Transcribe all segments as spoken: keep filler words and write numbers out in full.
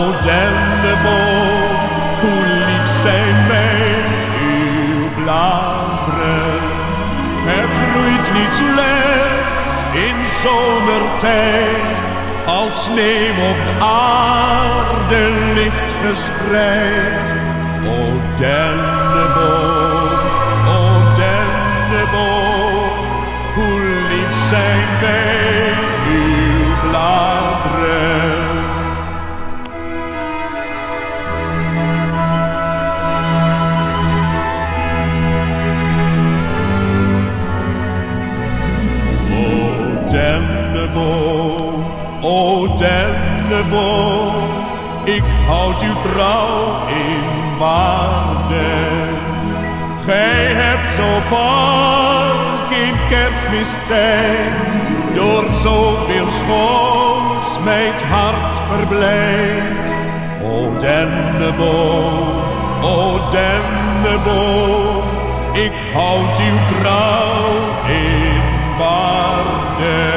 denneboom, hoe lief zijn mij uw bladeren. Het groeit niet slechts in zomertijd, als sneeuw op de aarde ligt gespreid. O denneboom, o denneboom, hoe lief zijn mij uw bladeren. O denneboom, o denneboom, ik houd u trouw in waarde. Gij hebt zo vaak in Kerstmistijd door zoveel schoons mijn hart verblijd. O denneboom, o denneboom, ik houd uw trouw in waarde.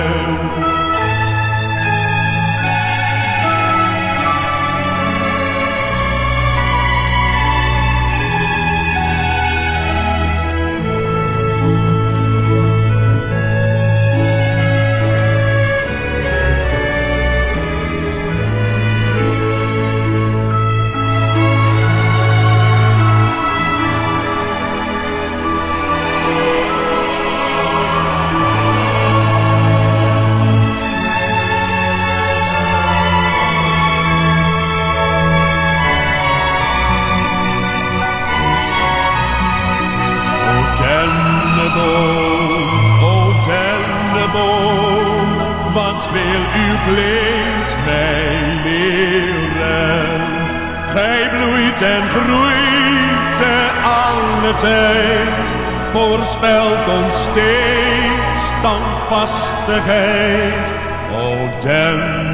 O denneboom, wat wil uw kleed mij leren? Gij bloeit en groeit te alle tijd, voorspelt ons steeds standvastigheid. O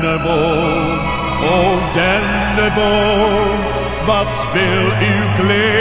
denneboom, o denneboom, wat wil uw kleed